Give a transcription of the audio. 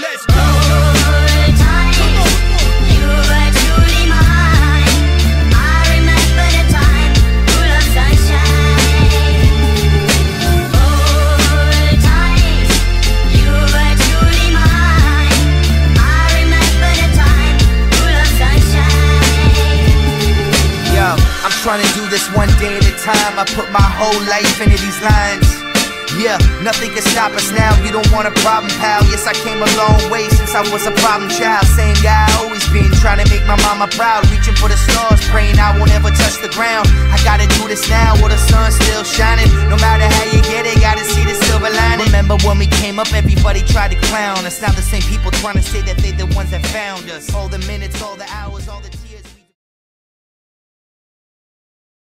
let's go. Old times, you were truly mine. I remember the time full of sunshine. Old times, you were truly mine. I remember the time full of sunshine. Yo, I'm trying to do this one day at a time. I put my whole life into these lines. Yeah, nothing can stop us now. You don't want a problem, pal. Yes, I came a long way since I was a problem child. Same guy I always been, trying to make my mama proud. Reaching for the stars, praying I won't ever touch the ground. I gotta do this now while the sun's still shining. No matter how you get it, gotta see the silver lining. Remember when we came up, everybody tried to clown us. Now the same people trying to say that they the ones that found us. All the minutes, all the hours, all the